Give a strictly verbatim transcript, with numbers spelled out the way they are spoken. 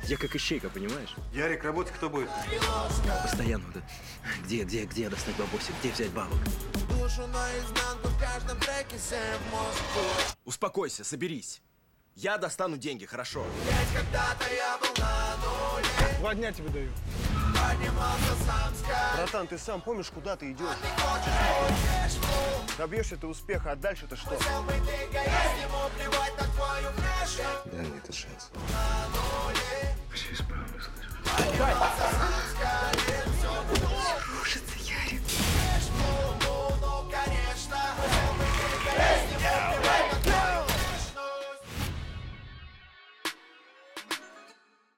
Я как ищейка, понимаешь? Ярик, работать кто будет? Постоянно вот это. Где, где, где достать бабосик? Где взять бабок? Душу наизнанку в каждом треке всем мозг. Успокойся, соберись. Я достану деньги, хорошо? Ведь когда-то я был на нуле. Два дня тебе даю. Поднимался сам скат. Братан, ты сам помнишь, куда ты идешь? Ты хочешь, хочешь, Добьешься ты успеха, а дальше-то что? хотел быть эгоист, ему плевать на твою внешность. Дай мне этот шанс. На нуле.